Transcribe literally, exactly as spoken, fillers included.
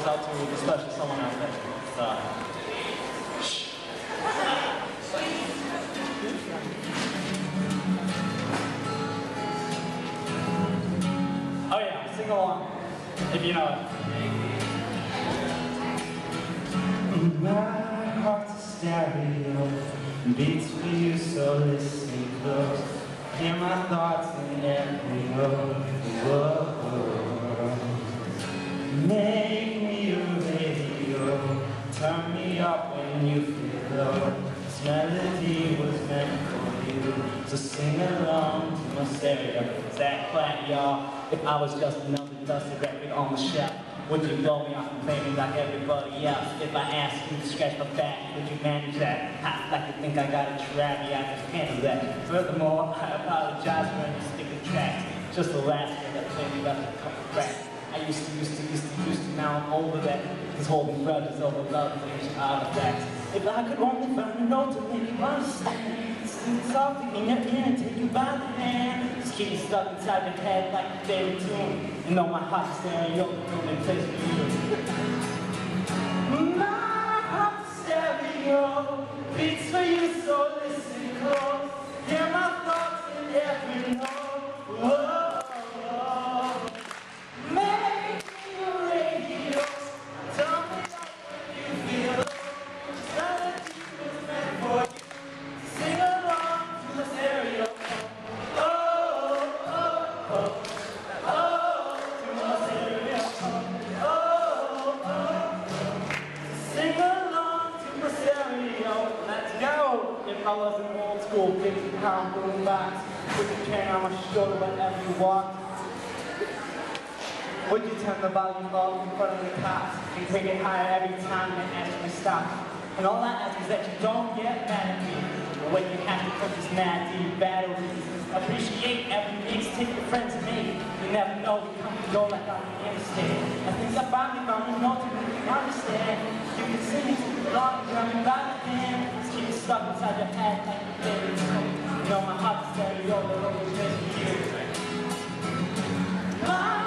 goes out to a special someone out there. So, shh. Oh yeah, sing along, if you know it. My heart's a stereo, beats for you, so listen close. Hear my thoughts in every note. Whoa. Make me a radio, turn me up when you feel low. This melody was meant for you, so sing along to my stereo. It's that Platt, y'all. If I was just another dusty record on the shelf, would you blow me off and play me like everybody else? If I asked you to scratch my back, would you manage that? I like to think I got a trap, yeah, I can handle that. Furthermore, I apologize for any sticky tracks. Just the last year that played me left a couple cracks. I used to, used to, used to, used to, now I'm over that. Just holding grudges over love and ancient artifacts. If I could only find a note to make you understand, sing softly in your ear and take you by the hand. Just keep you stuck inside your head like a favorite tune. And know my heart's stereo, room and place for you. My heart's stereo, beats for you, so listen close. Hear my thoughts in every note. Whoa. If I was an old school fifty pound boom box, would you turn on my shoulder whenever you walk? Would you turn the volume low in front of the cops and take it higher every time they ask me to stop? And all I ask is that you don't get mad at me when you have to put this mad deep battle. Appreciate every mixtape your friends made. You never know, we come and go like on the interstate. I think I finally found a note to make you understand. You can sing it to the long drumming by the hand. Just keep it stuck inside your head like a baby. You know my heart's stereo, but always just for you. My